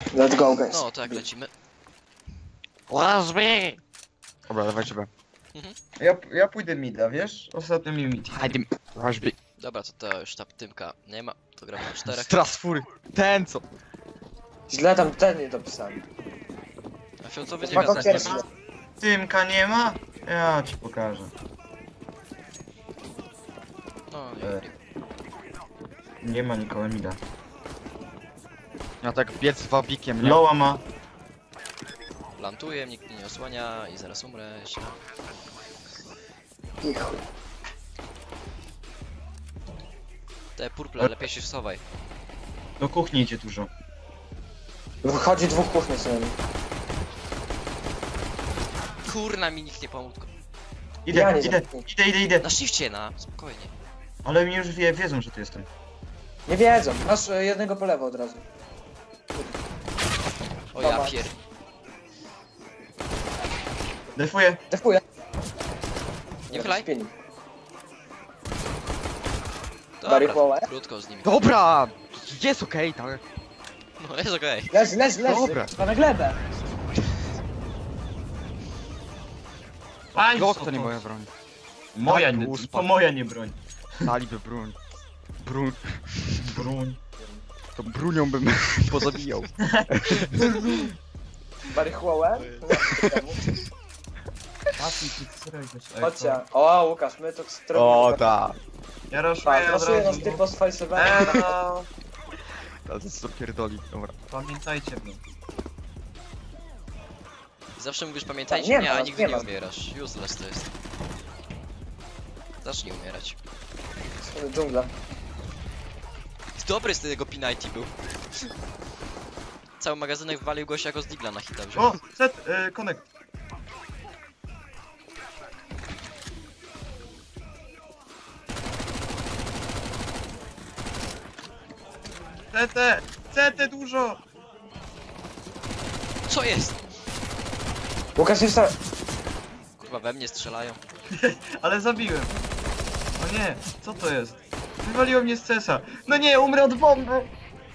Let's go, guys. No tak, lecimy. Let's be! Dobra, dawajcie B. Ja pójdę mida, wiesz? Ostatnio mi mid. Hajdy, rush B. Dobra, to już ta tymka nie ma. To gramy na 4. Strasfury. Ten co? Źle tam ten nie dopisałem. A fioletowy nie Ma wiadomo. kokierki. Tymka nie ma? Ja ci pokażę. No, Nie ma nikogo mida. Ja tak biec z wabikiem, nie? Loa ma. plantuję, nikt mnie nie osłania i zaraz umrę jeszcze. I chuj. Te purple, lepiej się wsowaj. Do kuchni idzie dużo. Wychodzi dwóch kuchni sobie. Kurna, mi nikt nie pomógł. Idę, Ja nie idę, zamknę. idę. Na shifcie, spokojnie. Ale mi już wiedzą, że tu jestem. Nie wiedzą. Masz jednego po lewo od razu. O ja Dobra. pier... Defuję. Defuję. Nie wylaj. Spieni. Dobra, Marihuana? krótko z nimi. Dobra! Jest okej, tak. No jest okej. Leż. Dobra. Chyba na glebę. Aj, Glock to nie moja broń. Moja Tak, nie, uspadł. to moja nie broń. Daliby broń. Broń. To brunią bym pozabijał. Marihuana? Patrz, Chodźcie. O, Łukasz, my to strony. O, tak. Ja Tak, raszuję od raszuję nas razu. typo sfalsowany. Elo. To jest pierdoli. Dobra. Pamiętajcie mnie. Zawsze mówisz pamiętajcie Nie mnie, ma, a nigdy nie nie ma. umierasz. Useless to jest. Zacznij umierać. Dżungla. Dobry z tego P90 był. Cały magazynek wywalił gościa jako z digla na hita wziął. O, set, connect. CT dużo. Co jest? Łukasz jest tam. Kurwa, we mnie strzelają. Ale zabiłem. O nie, co to jest? Wywaliło mnie z CS-a. No nie, umrę od bomby.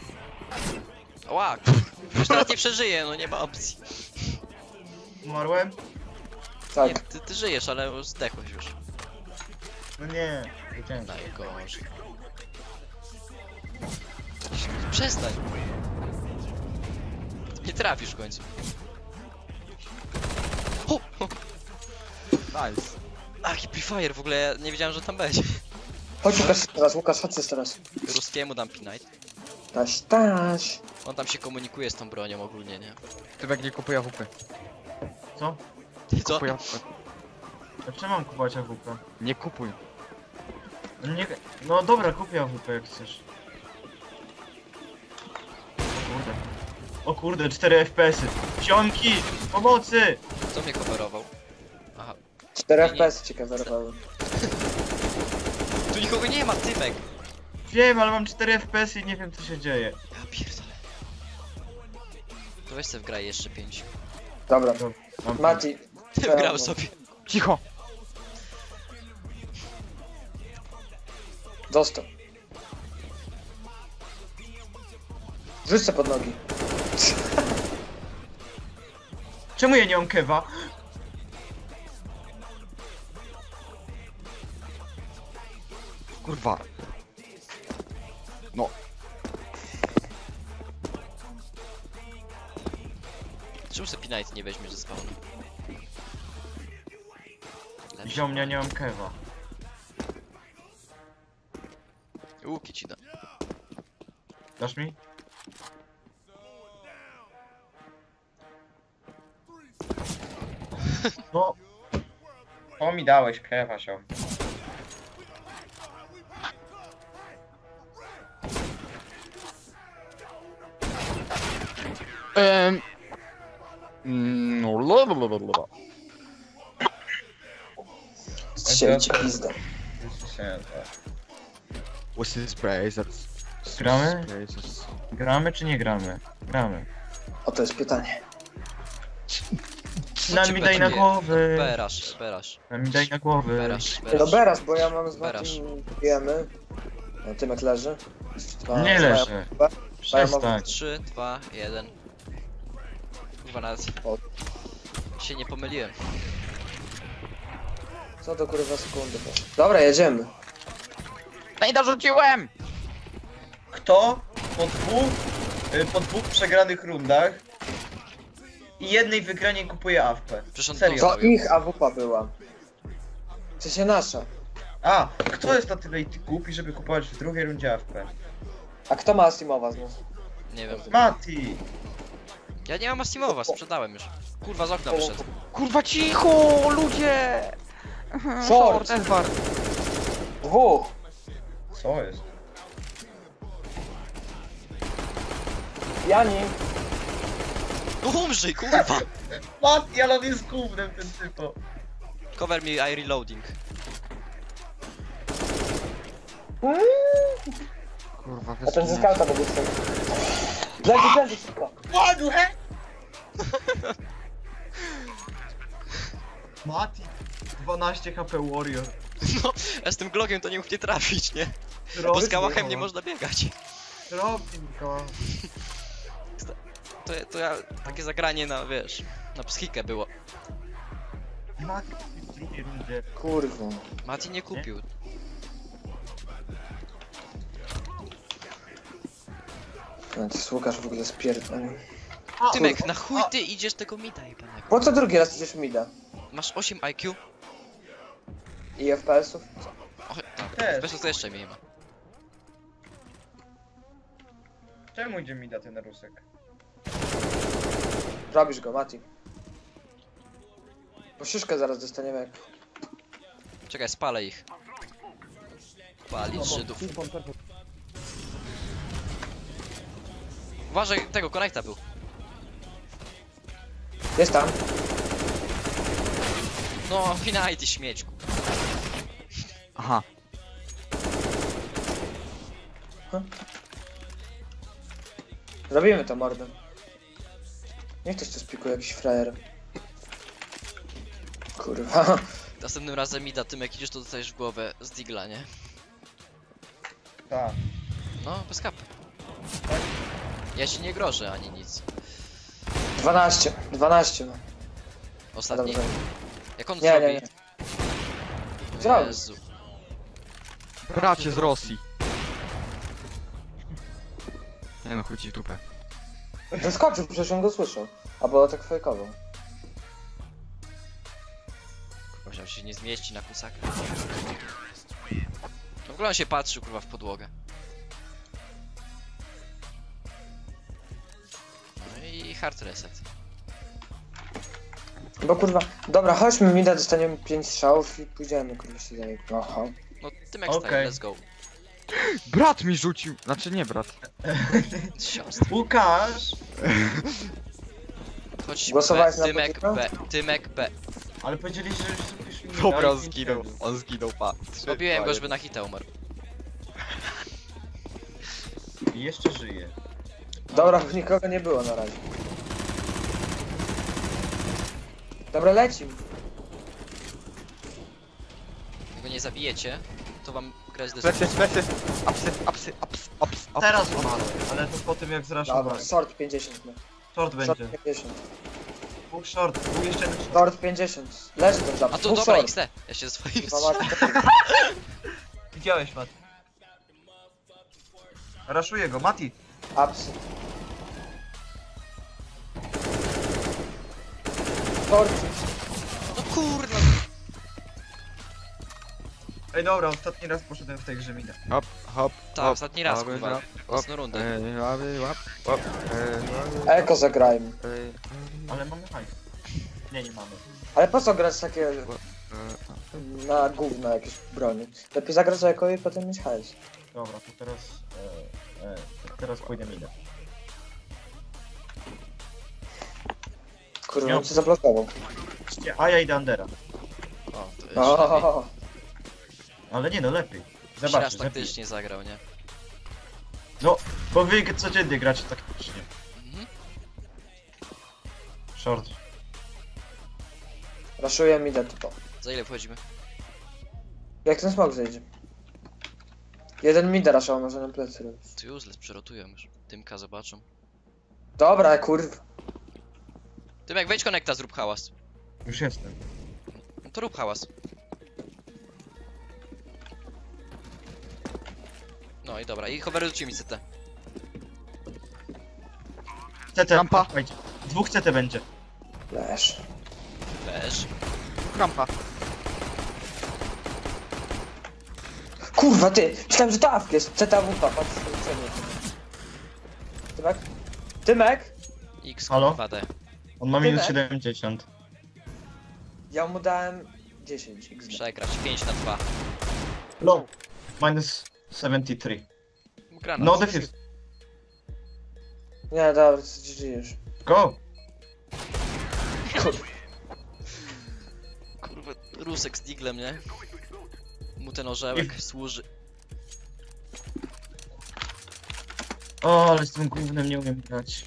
Ła, już teraz nie przeżyję, no nie ma opcji. Umarłem? Tak. Nie, ty żyjesz, ale zdechłeś już. No nie. Wiedziałem. Najgorzej. Przestań. Nie trafisz w końcu. O! Nice. Ach, Prefire, w ogóle ja nie wiedziałem, że tam będzie. Chodź Łukasz, chodź jeszcze raz. Ruskiemu dam P-Night. Taś. On tam się komunikuje z tą bronią ogólnie, nie? Ty jak nie kupuję AWP. Co? Ty co? Kupuję AWP. Dlaczego mam kupować AWP? Nie kupuj. No, nie, no dobra, kupię AWP jak chcesz. O kurde, 4 FPS-y. Ziomki! Pomocy! Co mnie coverował? Aha. 4 Nie, nie. FPS cię kawerowały. Tu nikogo nie ma, typek! Wiem, ale mam 4 FPS-y i nie wiem co się dzieje. Ja pierdolę. To weź se wgraj jeszcze 5. Dobra. Mam Mati. Wgrał sobie. Cicho! Dostał. Rzuć se pod nogi. Czemu ja nie mam kewa? Kurwa. No. Czemu se P-Night nie weźmiesz ze spawnu? Lepszy. Ziom, ja nie mam kewa. Łuki ci da. Dasz mi? No. O mi dałeś kewa, ziom. No, lalalala. Strzeli ci pizdę. What's this place? That's... Gramy? Places. Gramy czy nie gramy? Gramy. O, to jest pytanie. Na mi daj na głowy. Berasz. Na mi daj na głowy. Berasz. No Beras, bo ja mam z Berasz. Matim wiemy. No, Tymek leży. Nie leży. Przestań. 3, 2, 1. Kurwa, nawet O. się nie pomyliłem. Co do kurwa sekundy. Dobra, jedziemy. No i dorzuciłem! Kto po dwóch przegranych rundach i jednej wygranej kupuje AWP? Przecież on Serio? To ich AWP była. W sensie nasza. A, kto jest na tyle głupi, żeby kupować w drugiej rundzie AWP? A kto ma Asimowa znów? Nie wiem. Mati! Ja nie mam Astimowa, sprzedałem już. Kurwa, z okna wyszedł. Kurwa cicho, ludzie! Short. Edward. Dwóch. Co jest? Jani. No umrzyj, kurwa! Mati, ale on jest gównem ten typo. Cover me, I reloading. Kurwa, A ten ze skauta będzie stał. Leży, szybko. Ładnie! Mati, 12 HP Warrior. No, ja z tym Glockiem to nie mógł nie trafić, nie? Bo z Robi kałachem go. nie można biegać. Robi go. To ja, takie zagranie na, wiesz, na psychikę było. Mati w drugiej rundzie. Kurwa. Mati nie kupił. No, to jest Łukasz w ogóle spierdolił. Tymek, na chuj ty idziesz tego mida jebanego? Po co drugi raz idziesz mida? Masz 8 IQ? I FPS-ów? O, tak, Też. bez to jeszcze mnie nie ma. Czemu idzie mi da ten rusek? Robisz go, Mati. Bo szyszkę zaraz dostaniemy jak... Czekaj, spalę ich. Palić Żydów. Uważaj, tego konekta był. Jest tam. No, finaj ty śmieczku. Aha. Robimy to, mordę. Niech ktoś tu spikuje, jakiś frajer. Kurwa. Następnym razem mida, Tymek, idziesz, to dostajesz w głowę z digla, nie? Tak. No, bez kapy. Ja ci nie grożę ani nic. 12. 12 no. A Ostatni. dobrze. Jak on Nie, zrobi? nie, nie. Zrobi. Jezu. Bracie z Rosji. Nie no, chuj ci w dupę. Zaskoczył, przecież on go słyszał. Albo tak fejkował. Kurwa, że się nie zmieści na kusaka. W ogóle on się patrzył, kurwa, w podłogę. No i hard reset. Bo kurwa, dobra, chodźmy mida, dostaniemy 5 strzałów i pójdziemy, kurwa się daje. Aha. No, Tymek Okej. style, let's go. Brat mi rzucił! Znaczy nie brat. Siostra. Łukasz! Chodź, Głosowałeś B, na Tymek Putina? B, Tymek B. Ale powiedzieliście, że już mi Dobra, dali on zginął. pięć On zginął, pa. Robiłem go, żeby na hita umarł. I jeszcze żyje. Dobra, nikogo nie było na razie. Dobra, lecim. Jak go nie zabijecie, to wam grę Plecy, zdecyduje. plecy. Apsy, apsy, aps, aps, aps. Teraz umarł, ale to po tym jak Dobra, zraszowałem. short 50 no. Short Short będzie. 50. Dwóch short, był jeszcze jeden short. Short 50. Leży ten zapis. A to Dwóch dobra, short. XD. Ja się swoim Kurwa, strzelam. Mati, Widziałeś, Mati. Raszuję go, Mati. Apsy. Short. No kurwa. Ej dobra, ostatni raz poszedłem w tej grze minę. Hop, hop, Tak, hop. ostatni raz, Łaby, kurwa. hop, Mocno rundę. Łaby, łap, łap. Łaby, Eko zagrajmy. Ale mamy hajs. Nie, nie mamy. Ale po co grać takie na gówno jakieś broni? Lepiej zagrać za eko i potem mieć hajs. Dobra, to teraz... teraz pójdę minę. Kurwa, Nie. on się zablokował. A ja idę Undera. O, to jeszcze lepiej. O, Ale nie no, lepiej. Raz Zobaczcie, taktycznie zagrał, nie? No, bo wy codziennie gracie taktycznie. Mhm. Short. raszuję mi to. Za ile wchodzimy? Jak ten smok zejdzie? Jeden mida raszał, może nam plecy robić. To useless, przerotują już. Tymka zobaczą. Dobra, kurwa. Tymek, wejdź konekta, zrób hałas. Już jestem. No to rób hałas. No i dobra, i coverujcie mi CT. CT, Rampa. wejdzie. Dwóch CT będzie. Leż. Weź. Rampa. Kurwa, ty! Myślałem, że to awk jest. CTWP, patrz sobie. Tymek? Tymek? X, Halo? 2D. On ma minus Tyle? 70. Ja mu dałem 10 XD. Przegrać, 5-2. Low. Minus 73. Granat. No defuse. Nie, dobra, GG już. Go! Kurwa. Kurwa, Rusek z diglem, nie? Mu ten orzełek służy. O, ale z tym głównym nie umiem grać.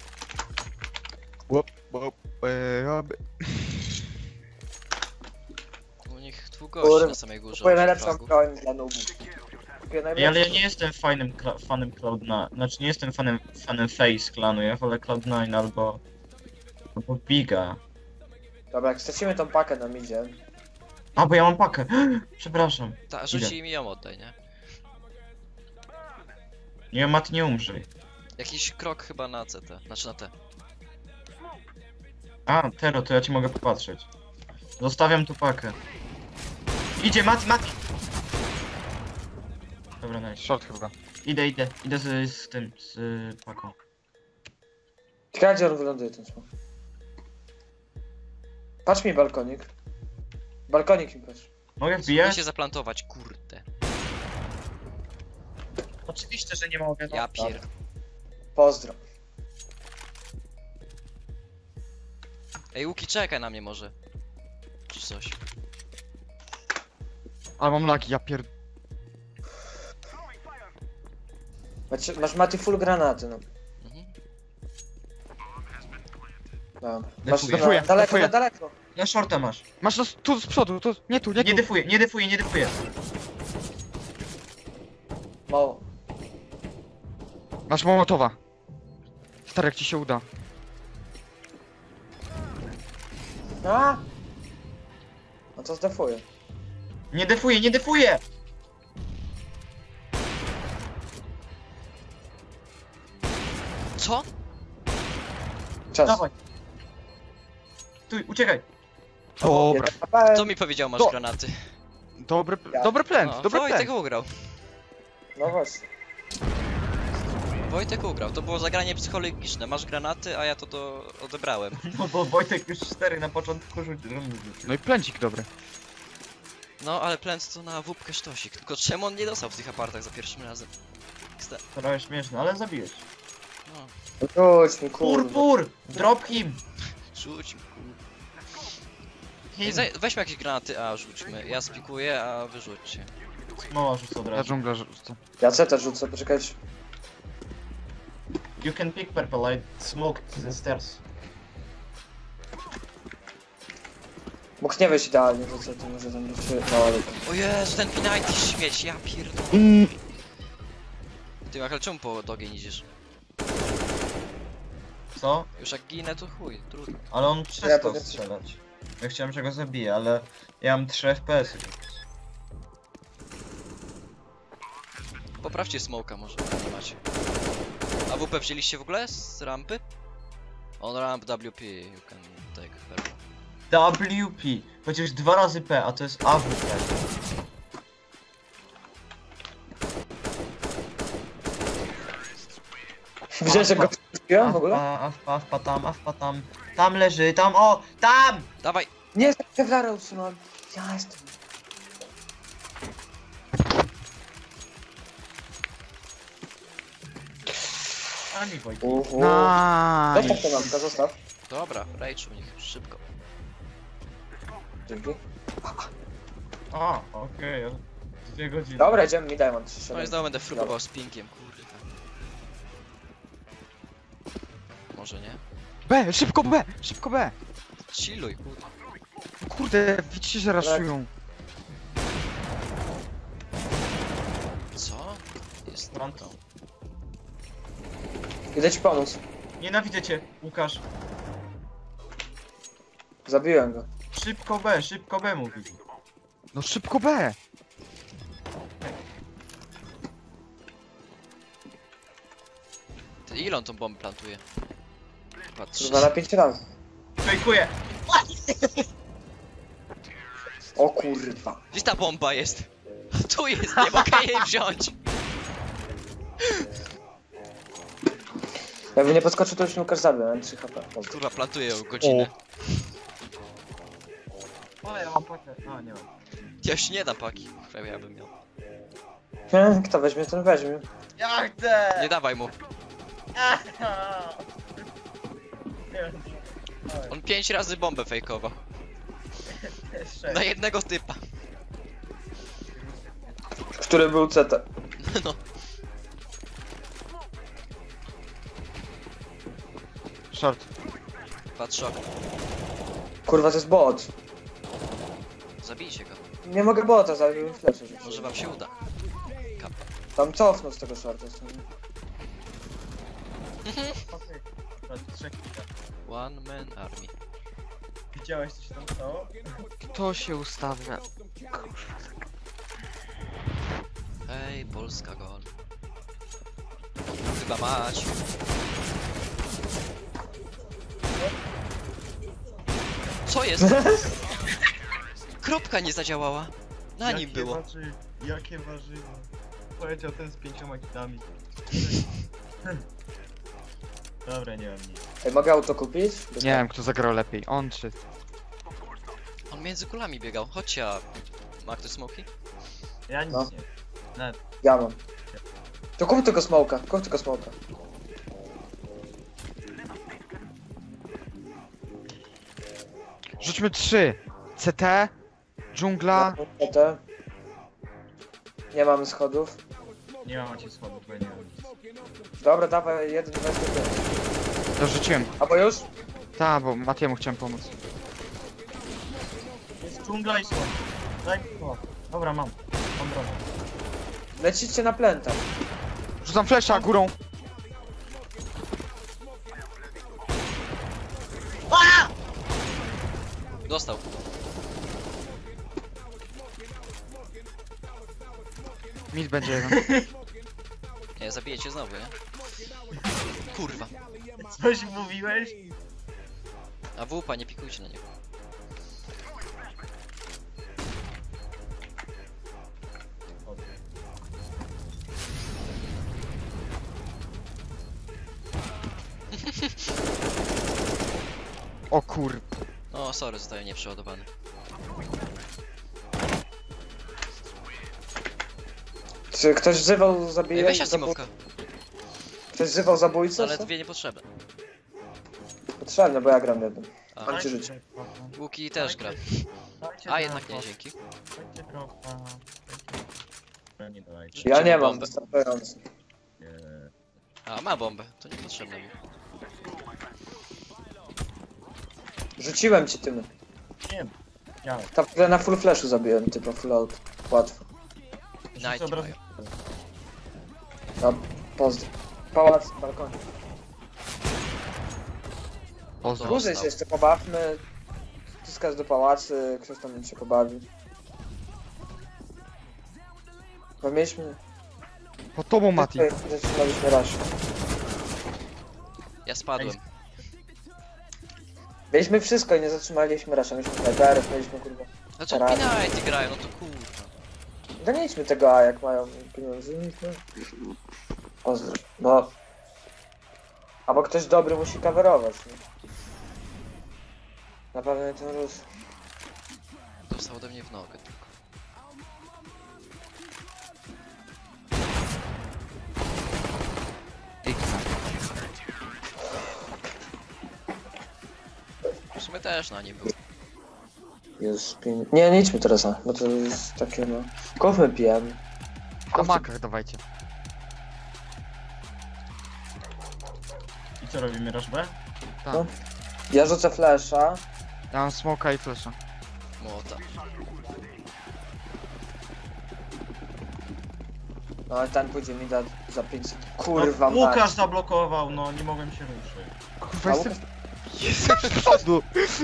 U nich dwóch gości Kurwa. na samej górze. Kupuję od najlepszą fragów. broń dla nubów. Kupuję Ej, ale ja najlepszą. nie jestem fanem Cloud9. Znaczy nie jestem fanem Face klanu, ja wolę Cloud9 albo Biga. Dobra, jak stracimy tą pakę na midzie. A, bo ja mam pakę. Przepraszam. Ta, rzuci mi ją oddaj, nie? Nie, Mat, nie umrzyj. Jakiś krok chyba na CT, znaczy na T. A, Tero, to ja ci mogę popatrzeć. Zostawiam tu pakę. Idzie, Mati! Dobra, nice. Short chyba. Idę z tym, z paką. Ciekawe, gdzie on wyląduje ten smok. Patrz mi balkonik. Balkonik mi patrz. Mogę Spróbuj wbijać? się zaplantować, kurde. Oczywiście, że nie mogę. Ja pier... Pozdro. Ej, Łuki, czekaj na mnie może. Czy coś. Ale mam lagi, ja pierd... Masz Mati full granaty, no. Mhm. Dobra. Masz Defuję, daleko, defuję. daleko. Na shorta masz. Masz to tu z przodu, tu, nie tu, nie tu. Nie defuję. Mało. Masz Mołotowa. Stary, jak ci się uda. A! No to zdefuję. Nie defuję! Co? Czas. Dawaj. Stój, uciekaj. Dobra. Kto mi powiedział masz No. granaty? Dobry plan, No, dobry plan. Wojtek ugrał. No właśnie. Wojtek ugrał, to było zagranie psychologiczne. Masz granaty, a ja to odebrałem. No bo Wojtek już 4 na początku rzucił. No i plencik dobry. No, ale plęc to na wódkę sztosik. Tylko czemu on nie dostał w tych apartach za pierwszym razem? Trochę śmieszne, ale zabiłeś. No, Rzuć mi, kurwa. Pur! Drop him! rzuć mi. Him! Weźmy jakieś granaty, a rzućmy. Ja spikuję, a wy rzućcie. Smoła rzucę od Ja razu. dżunglę rzucę. Ja CT rzucę, poczekajcie. You can pick purple, I smoked the stairs. Mógł nie wejść idealnie, to co, to może tam być mała luka. O Jezu, ten P90 śmieć, ja pierdolę. Ty, Michael, czemu po ogień idziesz? Co? Już jak ginę, to chuj, trudno. Ale on Ja przestał powiem- strzelać. Ja chciałem, że go zabije, ale ja mam 3 FPS. Poprawcie smoka może, nie macie. A WP wzięliście w ogóle z rampy? On ramp WP, you can take her. WP! Chociaż 2 razy P, a to jest AWP. Widziałeś jak go wbiłem w ogóle? Awpa tam. Tam leży, tam, o! Tam! Dawaj! Nie, Kevlara usunąłem. Ja jestem. Ani Wojtek. Zostaw Nice. tę lampkę, zostaw. Dobra, rage u nich, szybko. Dzięki. A, okej. 2 godziny. Dobra, idziemy, mi daj, mam 3 No i znowu będę frugował z pinkiem, kurde. Może nie? B, szybko B, szybko B. Chilluj, kurde. Kurde, widzicie, że raszują. Co? Jest Front. Idę ci pomóc. Nienawidzę cię, Łukasz. Zabiłem go. Szybko B mówi. No szybko B! Ty, ile on tą bombę plantuje? Patrz. Kurwa na 5 razy. Fejkuję. O kurwa. Gdzieś ta bomba jest? Tu jest, nie mogę jej wziąć. Jakby nie podskoczył, to już mi Łukasz zabił, mam 3 HP. Dobra. Kurwa, plantuję ją godzinę. O, ja mam pakę. A, nie mam. Ja już nie dam paki. Prawie ja bym miał. Kto weźmie, ten weźmie. Ja chcę! Nie dawaj mu. On 5 razy bombę fejkował. Na jednego typa. Który był CT. No. Short. Patrz okno. Kurwa, to jest bot. Zabijcie go. Nie mogę bota zabić, fleszę. Może wam się uda. Kap. Tam cofnął z tego shorta. One man army. Widziałeś co się tam stało? Kto się ustawia? Hej, Polska gol. Chyba mać. Co jest? Kropka nie zadziałała. Na nim było. Jakie warzywo. Powiedział ten z 5 kitami. Dobra, nie mam nic. Ej, mogę auto kupić? Nie wiem kto zagrał lepiej, on czy... On między kulami biegał. Chodź, a... Ma ktoś smoki? Ja nic No. nie. Nawet. Ja mam. To kup tylko smoka, kup tylko smoka. Rzućmy 3. CT, dżungla, CT. Nie mamy schodów. Nie mam macie schodów, bo ja nie mam nic. Dobra, dawaj, 1, 2, 3. dorzuciłem. Albo już? Ta, bo Matiemu chciałem pomóc. Jest dżungla i słod. Daj mi to. Dobra, mam. Mam drogę. Lecicie na plenta. Rzucam flesza górą. Dostał. Mid będzie jeden. Nie, zabiję cię znowu, nie? Kurwa. Coś mówiłeś? A wupa, nie pikujcie na niego. O kur... O, sorry, zostałem nieprzeładowany. Czy ktoś wzywał Ej, zabijać? weź Asimowka. Ktoś wzywał zabójcę? Ale co? dwie niepotrzebne. Potrzebne, bo ja gram jednym. A, Mam ci żyć. Łuki też gra. Dajcie A, jednak dropa. nie, dzięki. Dajcie dropa. Dobra, nie dawajcie. Ja nie mam bombę. wystarczająco. Nie. A, ma bombę. To niepotrzebne mi. Rzuciłem ci tym. Nie. Ja. Tam na full flashu zabiłem, typa full out. Łatwo. Night mają. No, pozdro. Pałac, balkon. Pozdro. Dłużej się jeszcze pobawmy. Zyskać do pałacy, ktoś tam się pobawi. Bo mieliśmy... Po tobą Mati. Zaczynaliśmy rush. Ja spadłem. Mieliśmy wszystko i nie zatrzymaliśmy rusha. Mieliśmy snajperów, mieliśmy kurwa... Znaczy, Pinajty grają, no to kurwa. Donieśmy tego A, jak mają pieniądze. Pozdro. No. Albo ktoś dobry musi coverować, nie? Na pewno nie ten Rus. Dostał ode mnie w nogę tylko. W sumie też na nim był. Jest Nie, nie idźmy teraz, bo to jest takie no... Kupmy pijemy. Na makach dawajcie. I co robimy, rush B? Tak. No. Ja rzucę flasha. Ja mam smoka i flesza. Młota. No ale ten pójdzie mi da za 500. Kurwa, No, Łukasz mać. zablokował, no nie mogłem się ruszyć. Kurwa, A jestem... Łukasz- Jestem z przodu!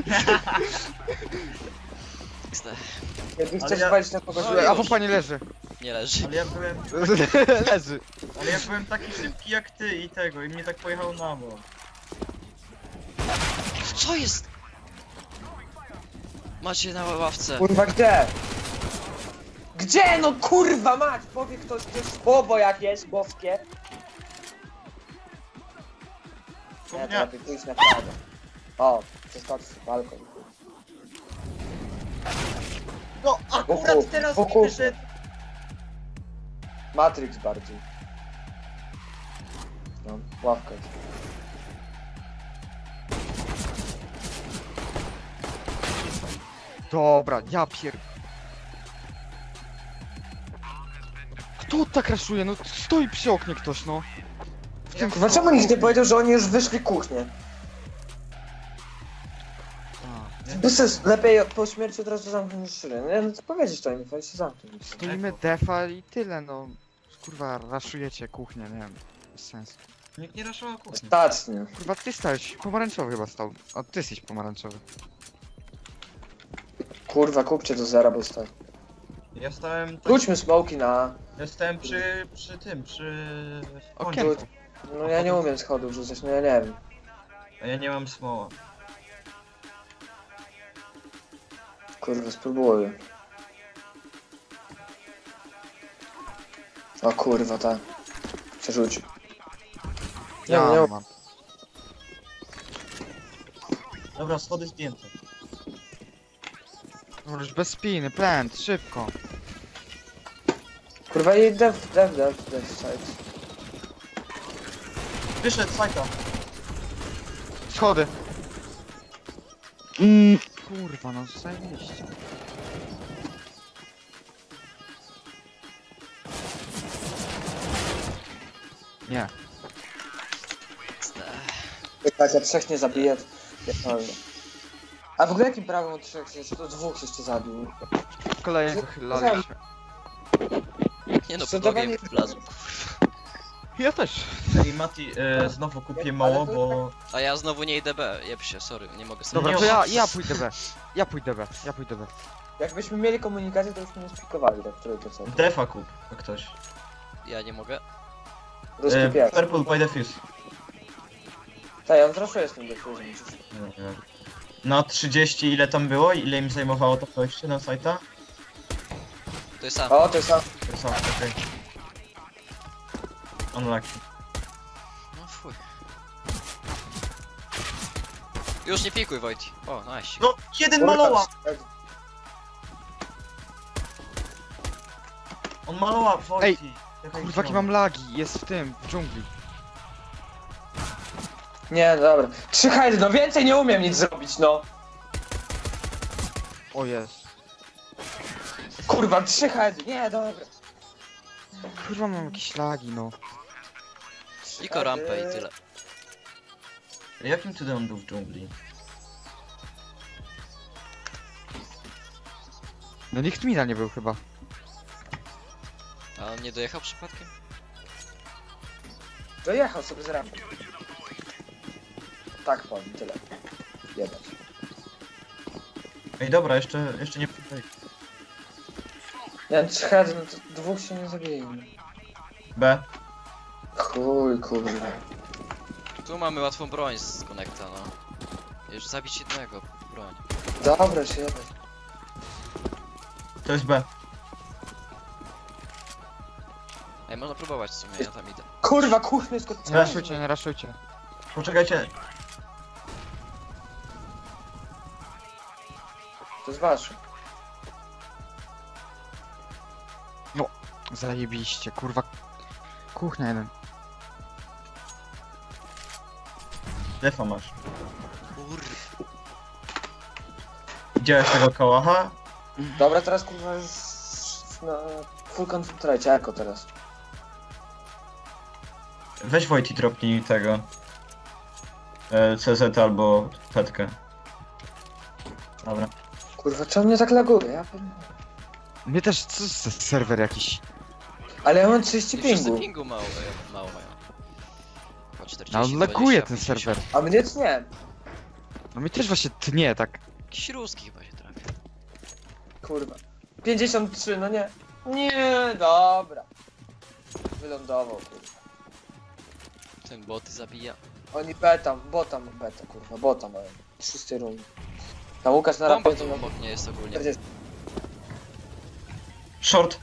XD. Kiedy Ale chcesz ja- walić na kogoś... No A już. pupa nie leży. Nie leży. Leży. Ale ja byłem taki szybki jak ty i tego, i mnie tak pojechał na bok. Co jest? Macie na ławce. Kurwa, gdzie? Gdzie? No kurwa mać! Powie ktoś, to jest słowo jakieś boskie. Nie, to lepiej pójść na prawo. O, przeskoczyć balkon. No akurat teraz mi wyszedł. Matrix bardziej. No, ławka. Dobra, ja pier... Kto tak raszuje? No stoi przy oknie ktoś, no. W tym Kurwa, czemu nikt nie powiedział, że oni już wyszli kuchnię? Bez sensu, lepiej po śmierci od razu zamknąć szyrę. Nie, no to powiedzieć to info i się zamknąć. Stoimy defa i tyle, no. Kurwa, raszujecie kuchnię, nie wiem. Bez sensu. Nikt nie raszował kuchni. Ostatnio. Kurwa, ty stałeś, pomarańczowy chyba stał. A ty jesteś pomarańczowy. Kurwa, kupcie do zera, bo stoi. Ja stałem... Tak, Rzućmy smoki na... ja stałem przy tym, przy... Okej. końcu. No ja nie umiem schodów rzucać, no ja nie wiem. A ja nie mam smoła. Kurwa, spróbuję. O kurwa, tak. Przerzucił. Nie, Ja nie, mam. Dobra, schody zdjęte. Możesz bez spiny, plant, szybko. kurwa i dev, side. Wyszedł, sajta. Schody. Kurwa, no zajebiście. Nie. Tak, jak trzech nie zabije, to... A w ogóle jakim prawem od trzech jeszcze, to dwóch jeszcze zabił? Kolejnie wychylali się. Nie no, Co pod ogień dawanie- wlazł. Ja też. Ej, Mati, znowu kupię mało, bo... A ja znowu nie idę B, jeb się, sorry, nie mogę sobie. Dobra, Nie, to o- ja pójdę B. Ja pójdę B. Jakbyśmy mieli komunikację, to byśmy nie spikowali, tak, który to co? Defa kup, jak ktoś. Ja nie mogę. Ruski pies. Purple by defuse. Tak, ja zraszuję z tym defuzem. Na 30 ile tam było? Ile im zajmowało to wejście na sajta? To jest sam. O, to jest sam. To są, okej. Unlucky. No fuj. Już nie pikuj, Wojti. O, nice. No, jeden maloła! On maloła, Wojci. Kurwa, jakie mam lagi. Jest w tym, w dżungli. Nie, dobra. 3 heady, no więcej nie umiem nic zrobić, no. O jest. Kurwa, 3 heady, nie, dobra. Kurwa, mam jakieś lagi, no. Tylko rampę i tyle. Jakim cudem on był w dżungli? No nikt mina nie był chyba. A on nie dojechał przypadkiem? Dojechał sobie z rampy. Tak, powiem, tyle. Jebać. Ej, dobra, jeszcze nie... Nie, 3 heady, no to dwóch się nie zabije. B. Chuj, kurwa. Tu mamy łatwą broń z konekta, no. Już zabić jednego, broń. Dobra, się jebać. To jest B. Ej, można próbować w sumie, ja tam idę. Kurwa, kuchny jest Nie kotwicą. raszujcie, nie raszujcie. Poczekajcie. To jest wasze. Zajebiście, kurwa. Kuchnia jeden. Defa masz. Kur... Widziałeś tego kałacha? Dobra, teraz kurwa już na full concentrate, jako teraz. Weź Wojti dropnij tego. CZ albo petkę. Dobra. Kurwa, czemu mnie tak laguje? Ja pierdolę. Mnie też, co za serwer jakiś. Ale ja mam 30 I wszyscy pingu. pingu mało mają. Po 40, No on laguje 20, ten 50. serwer. A mnie nie. No mi też właśnie tnie tak. Jakiś ruski chyba się trafi. Kurwa. 53, no nie. Nie, dobra. Wylądował, kurwa. Ten boty zabija. Oni beta, kurwa, bota mają. 300 rund. Tam Łukasz na Bomba rapie to tu ma obok nie jest ogólnie. 40. Short.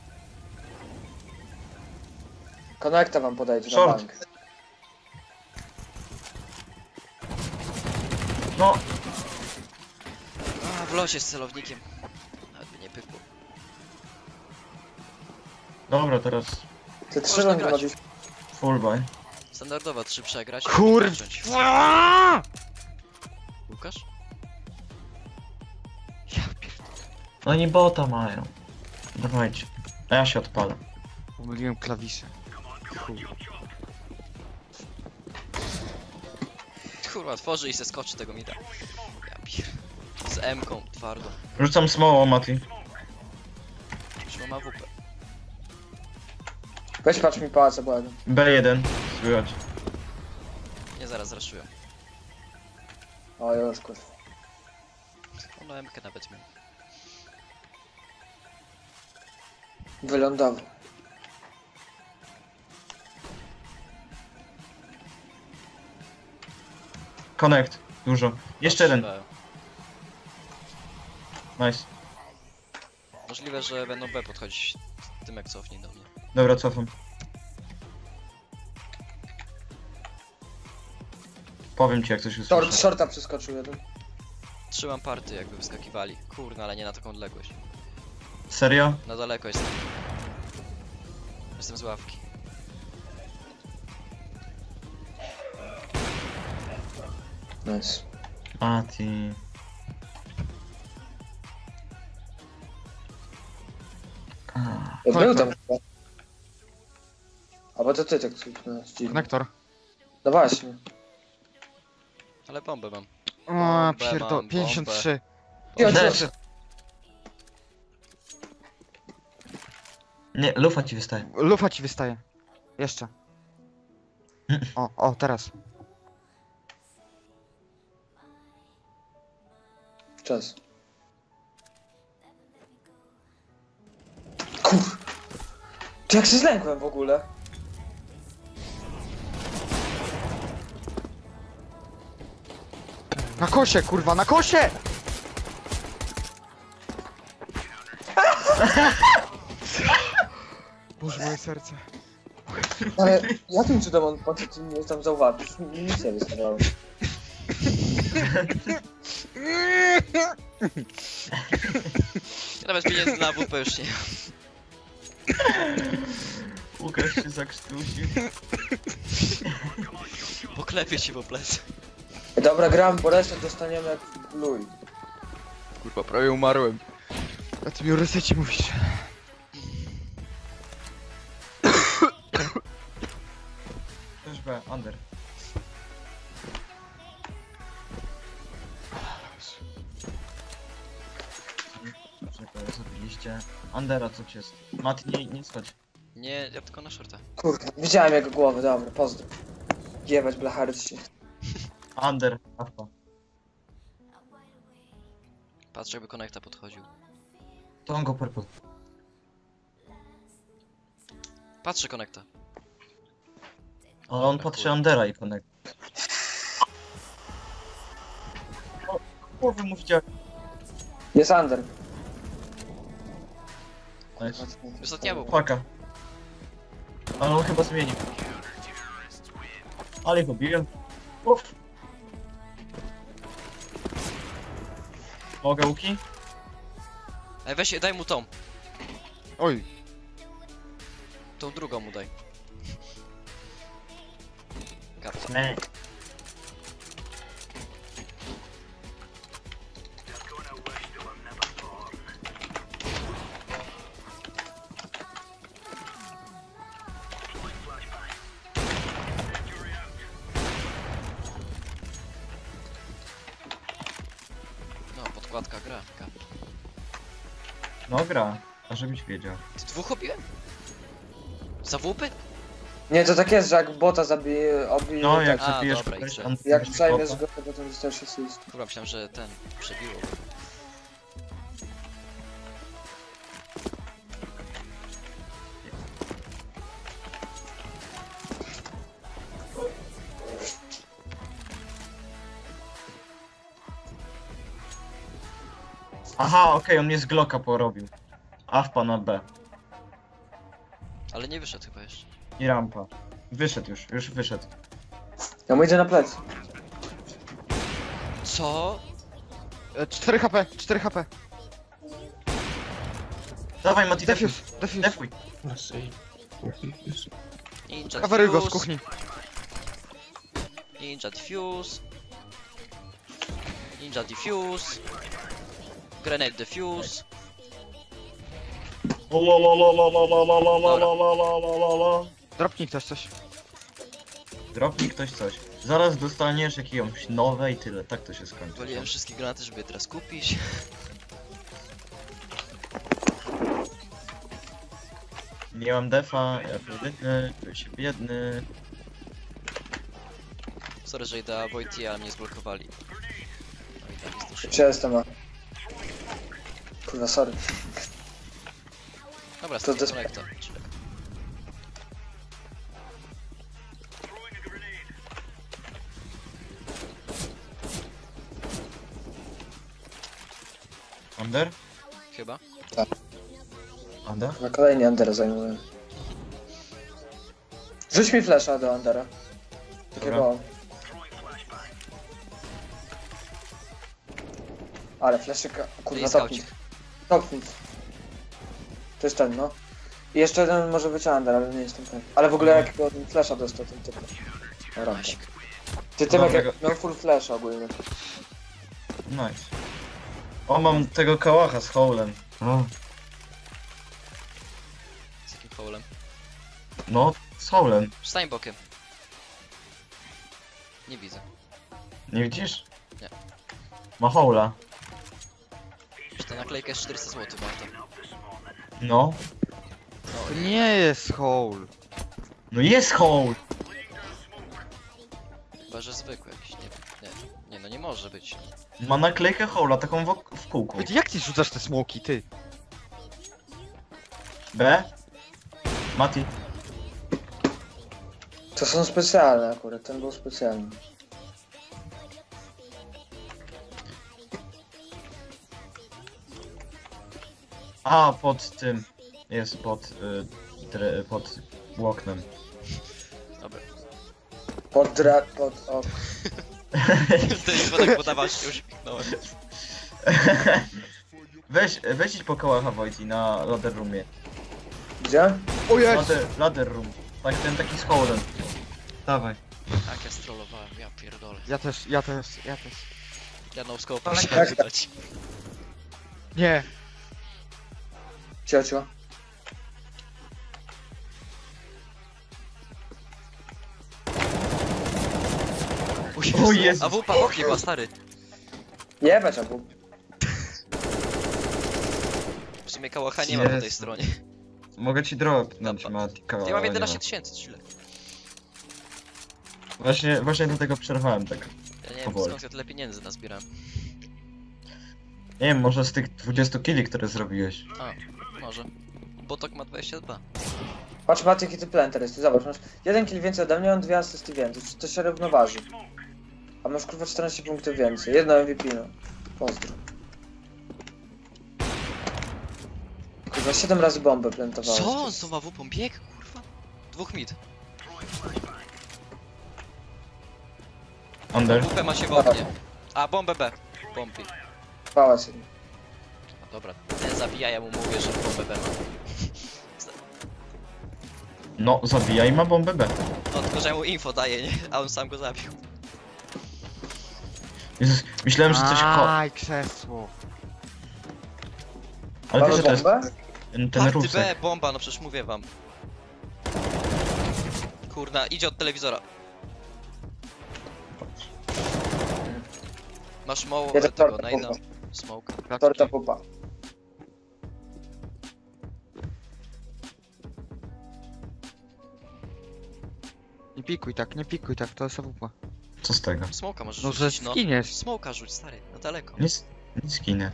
Konekta wam podajcie na Short. bank. No, A, w locie z celownikiem. Nawet by nie pykło. dobra, teraz Te 3 Można rundy grać. ma dziś. full buy. Standardowo 3 przegrać. Kurwa! Łukasz? Ja pierdolę. Oni bota mają. Dawajcie. A ja się odpalę. Pomyliłem klawisze. Chuj. Kurwa, tworzy i se skoczy tego mida. Ja pier... Z M-ką, twardo. Rzucam smoło, Mati. Już mam AWP. Weź patrz mi pałace, błagam. B1. Słychać. Nie, zaraz zraszują. O, już kurwa. Ono M-kę nawet miał. Wylądował. Connect. Dużo. Jeszcze jeden. Strzelają. Nice. Możliwe, że będą B podchodzić. Tymek cofnij do mnie. Dobra, cofam. Powiem ci jak coś usłyszę. Shorta przeskoczył jeden. Trzymam party, jakby wyskakiwali. Kurna, ale nie na taką odległość. Serio? Na daleko jestem. Jestem z ławki. Nice. Mati. Ah. Był tam chyba. Albo to ty tak cuknąłeś. dziwnie. Konektor. No właśnie. Ale bombę mam. O, Bombę pierdol. mam, 53. Ja Też. też. Nie, lufa ci wystaje. Lufa ci wystaje. Jeszcze. O, teraz. Czas. Kur... Czy jak się zlękłem w ogóle? Na kosie, kurwa, na kosie! Boże, moje serce. Ale jakim cudem on mnie tam zauważył? Nic nie wystawało. Ja nawet pieniędzy na AWP już nie mam. Łukasz się zakrztusił. Poklepię ci po plecy. Dobra, gram, bo resztę dostaniemy jak luj. Kurwa, prawie umarłem. A ty mi o resecie mówisz. Też B, under. Czekaj, zabiliście. Undera coś jest. Mati, nie schodź. Nie, ja tylko na shorta. Kurde, widziałem jego głowę, dobra, pozdro. Jebać blachary ci. Under, awka. Patrz, jakby konekta podchodził. To on go purple. Patrzę konekta. Ale on patrzy Undera i connect. O, głowy mu widziałem. Jest under. Nice. Ostatnia był. Paka. Ale on chyba zmienił. Ale go biłem. Uff. Mogę łuki? Ej, weź, daj mu tą. Oj. Tą drugą mu daj. Kapsa. Nie. No, podkładka gra. Kap. No gra. A żebyś wiedział. Ty dwóch obiłem? Za WP? Nie, to tak jest, że jak bota zabije, obije, No, tak, jak A, zabijesz dobra, kogoś, XD. on jak bierze przejmiesz bota. go, to potem dostajesz assist. Kurwa, myślałem, że ten przebiło. Aha, okej, on mnie z Glocka porobił. Awpa na B. Ale nie wyszedł chyba jeszcze. I rampa. Wyszedł już wyszedł. Ja mu idę na plecy. Co? 4 HP, 4 HP. Dawaj Mati, defuj. Defuse, defuse. Defuj. Ninja Coveruj go z Diffuse. kuchni. Ninja Diffuse. Ninja Diffuse. Grenade Diffuse. Dropnij ktoś coś. Dropnij ktoś coś. Zaraz dostaniesz jakieś nowe i tyle. Tak to się skończy. Waliłem wszystkie granaty, żeby je teraz kupić. Nie mam defa, ja biedny, czuję się biedny. Sorry, że idę Wojty, ale mnie zblokowali. No i tam nie zdążyłem. Gdzie jestem, a? Kurwa, sorry. Dobra, To stąd des- konektor. Under? Chyba. Under? Chyba kolejni Undera zajmują. Rzuć mi flasha do Undera. Takiego. Dobra. Ale flaszyka. To Kurwa, jest topnij. skaucik. Topnij. To jest ten, no. I jeszcze jeden może być Under, ale nie jestem pewien. Ale w ogóle No. jakiego on flasha dostał ten typ. Dobra. Masik. Ty Tymek Dobrego. jak miał full flash ogólnie. Nice. O, mam tego kałacha z howlem. O. Z jakim faulem? No, z howlem. Stań bokiem. Nie widzę. Nie widzisz? Nie. Ma howla. Czy ta naklejka jest 400 zł warta? No. To nie jest hole. No jest howl! Chyba, że zwykły jakiś, nie wiem. Nie, no nie może być. Ma naklejkę howla, taką w kółku. Wojty, jak ty rzucasz te smoki, ty? B? Mati. To są specjalne akurat, ten był specjalny. A, pod tym. Jest pod... pod oknem. Dobra. Pod ok. To jest tak podawać się, już piknąłem. Weź idź po kałacha Wojti na ladder roomie. Gdzie? O jest! Ladder room. Tak, ten taki z howlem. Dawaj. Tak, ja strollowałem, ja pierdolę. Ja też. Ja no scope Ale musiałem tak. wydać. Nie. Ciocio. O Jezus. A wupa w oknie była, stary. Jebać, albo. W sumie kałacha nie ma po tej Jezu. stronie. Mogę ci dropnąć, Dobra. Mati, kałacha. Ja mam nie 11 000, źle. Właśnie dlatego przerwałem tak. Ja nie wiem Powoli. skąd ja tyle pieniędzy nazbierałem. Nie wiem, może z tych 20 killi, które zrobiłeś. A, może. Botok ma 22. Patrz Maciek, jaki ty planter jest, ty zobacz, masz jeden kill więcej ode mnie, on 2 asysty więcej, to się równoważy. A masz kurwa 14 punktów więcej, jedno MVP no. Pozdro. Kurwa 7 razy bombę plantowałeś. Co? On co ma wupą bieg? Kurwa. Dwóch mid. Under. WP ma się w oknie. A, bombę B. Bombi. Pałac jeden. A dobra, ten zabija, ja mu mówię, że bombę B ma. No, zabija i ma bombę B. No tylko, że ja mu info daje, nie? A on sam go zabił. Jezus, myślałem, że coś Aj, krzesło. Ale wiesz, Mamy że to jest bombę? ten Tak, ty B, rusek. bomba, no przecież mówię wam. Kurna, idzie od telewizora. Masz mało Jeden tego, torta najda. pupa. Smoke. Torta pupa. nie pikuj tak, to jest AWP. Co z tego? Smoka możesz No, że rzucić, no. skiniesz. Smoka rzuć, stary, na daleko. Nic ginę.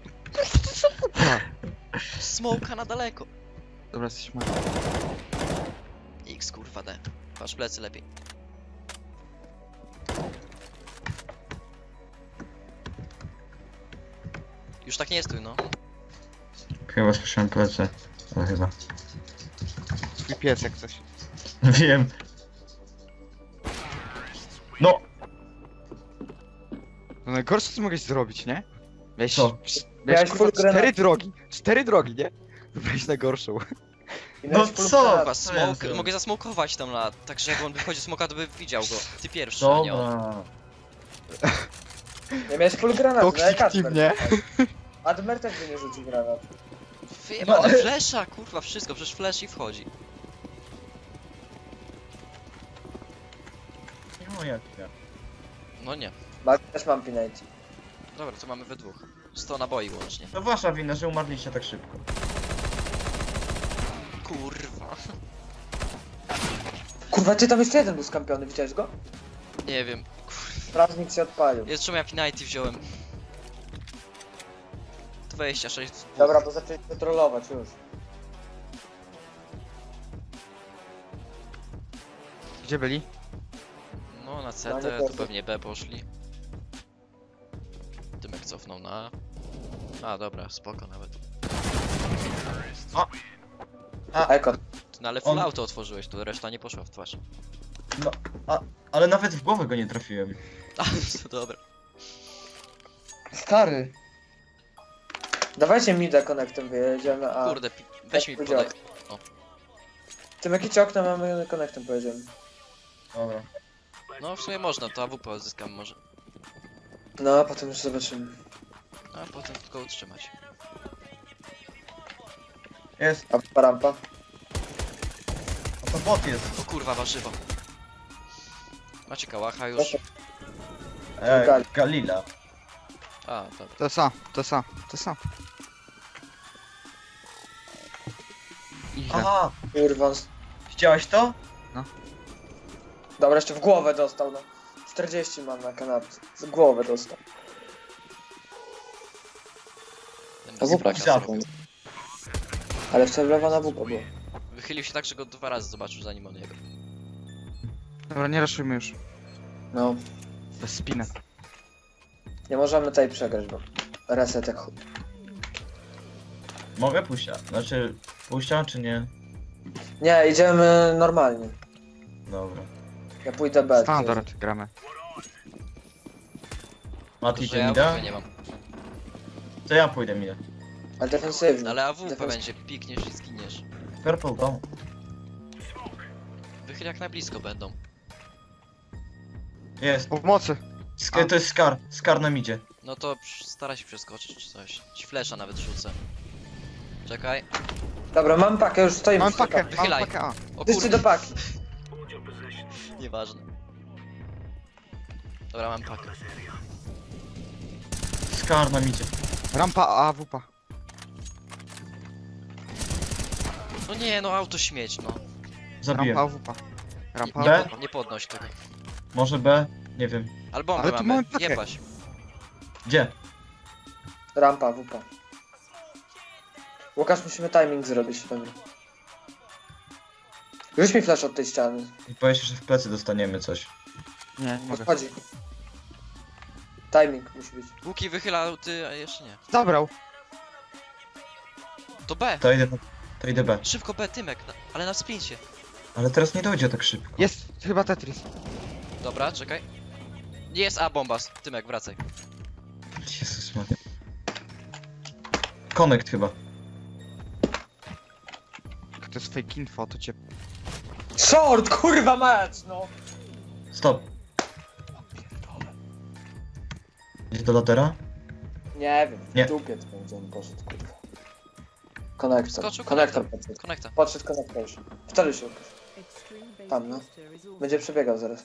Smoka na daleko. Dobra, jesteśmy. X kurwa D. Patrz plecy lepiej. Już tak nie stój, no. Chyba słyszałem plecy. Ale chyba. Twój pies jak coś. Wiem. No! No najgorsze co mogłeś zrobić, nie? Miałeś, Co? Miałeś kurwa, full granat. 4 drogi, nie? Wybrałeś najgorszą. I No miałeś full co? granat. Chyba co ja smoke, zrobię? mogę zasmokować tam na... Tak, że jak on wychodzi z smoka, to by widział go. Ty pierwszy, a nie on. Dobra. Nie miałeś full granat, no jak Toxic team, nie? Admer też by nie rzucił granat. Wyjebane No. flesza, kurwa, wszystko, przecież flash i wchodzi. No jak ja. No nie. Też mam pinate. Dobra, to mamy we dwóch. 100 naboi łącznie. To wasza wina, że umarliście tak szybko. Kurwa. Kurwa, ty tam jeszcze jeden był skampiony, widziałeś go? Nie wiem. Prawnik się odpalił. Jest czemu ja Pinity wziąłem. 26 z dwóch. Dobra, bo zaczęli kontrolować już. Gdzie byli? No na No, CT, nie tu poszło. pewnie B poszli. Tymek cofnął na... A dobra, spoko nawet. Eko. Ty, ale full On- auto otworzyłeś, tu reszta nie poszła w twarz. No, ale nawet w głowę go nie trafiłem. A, to dobra. Stary. Dawajcie mida connectem wyjedziemy, a... Kurde, weź mi powiedział. podaj. Tym jakie okna mamy connectem pojedziemy. Dobra. No w sumie można, to AWP odzyskam może. No, a potem już zobaczymy. A potem tylko utrzymać. Jest. A rampa? A to bot jest. O kurwa, warzywo. Macie kałacha już? Galila. A, dobra. To sam. Ile? Aha! Kurwa. Widziałeś to? Dobra, jeszcze w głowę dostał, no. 40 mam na kanapce. W głowę dostał. Ten A WP bezpeka wsiadł. zrobił. Ale wcelowana WP była. Wychylił się tak, że go 2 razy zobaczył zanim on jego. Dobra, nie raszujmy już. No. Bez spina. Nie możemy tutaj przegrać, bo... Reset jak chuj. Mogę puścia. Znaczy, puścia czy nie? Nie, idziemy normalnie. Dobra. Ja pójdę B. Standard gramy. Mati Że idzie ja mi da? AWP nie mam. To ja pójdę mi da. Ale defensywnie. Ale AWP Defens- będzie, pikniesz i zginiesz. Purple dom. Wychyl jak na blisko będą. Jest. Pomocy! To jest Scar. Scar nam idzie. No to staraj się przeskoczyć czy coś. Ci flesza nawet rzucę. Czekaj. Dobra, mam pakę, już stoimy Mam przy tej pakę, pace. mam Wychylaj. pakę A. O Wszyscy kurde, do paki. nieważne. Dobra, mam pakę. Scar nam idzie. Rampa A, AWP. No nie, no auto śmieć, no. Zabiłem. Rampa AWP. Rampa B? AWP. Nie podnoś tego. Może B? Nie wiem. Ale bombę Ale tu mamy, mamy pakę. jebać. Gdzie? Rampa, WP. Łukasz, musimy timing zrobić, dobra. Rzuć mi flash od tej ściany. I boję się, że w plecy dostaniemy coś. Nie, nie mogę. Chodzi. Timing musi być. Łuki wychylał, ty, a jeszcze nie. Zabrał! To B! To idę B. Szybko B, Tymek, ale na sprincie. Ale teraz nie dojdzie tak szybko. Jest chyba Tetris. Dobra, czekaj. Jest A, bombas. Tymek, wracaj. Jezus Maria. Connect chyba. To jest fake info, to cię... Short, kurwa mać, no! Stop. Idzie do latera? Nie wiem, Nie. w dupie to będzie on poszedł, kurwa. Konektor. Skoczył Konektor konektor. podszedł. Konekta. Podszedł konektor już. Wcale się Łukasz. Tam, no. Będzie przebiegał zaraz.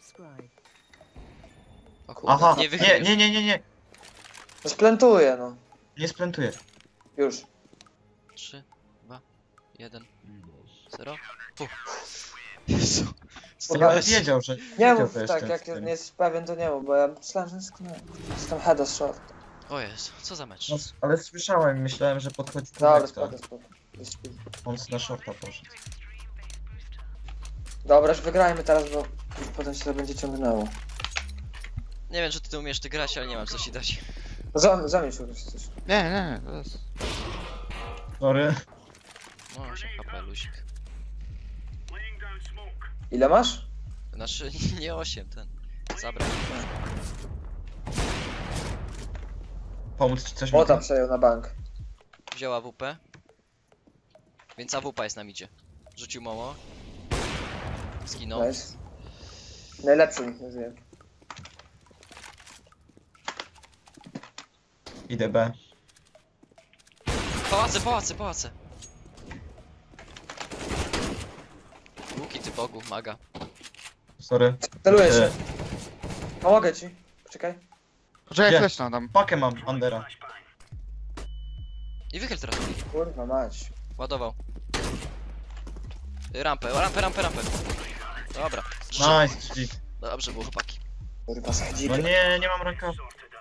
O kurde, Aha, nie wychylił. nie. No splantuje, no. Nie splantuję. Już. 3, 2, 1, 0. Jezu. Kurwa, Wiedział, że... Nie wiedział, mów że tak, jestem jak w tym. nie jesteś pewien, to nie mów, bo ja myślałem, że jestem head short. O Jezu, co za mecz? No, ale słyszałem i myślałem, że podchodzi Dobra, konekta. spoko. Jest śpi. On na shorta poszedł. Dobra, już wygrajmy teraz, bo potem się to będzie ciągnęło. Nie wiem, czy ty umiesz ty grać, ale nie mam co ci dać. Zamieć już coś. Nie, to jest... Sorry. No, się HP, luzik. Ile masz? Znaczy, nie 8, ten. Zabrał. Pomóc ci coś Bota Miki? przejął na bank. Wziął AWP. Więc AWP jest na midzie. Rzucił Momo. Zginął. Nice. Najlepszy nikt nie wie. Idę B. Pałace! Łuki ty Bogu, maga. Sorry. Celuję się. Pomogę ci. Poczekaj. Poczekaj, Gdzie? flash nadam. Pakę mam, Andera. I wychyl teraz. Kurwa mać. Ładował. Rampę. Dobra. Nice, GG. Dobrze było, chłopaki. Kurwa, schadzimy. No nie mam rękawa.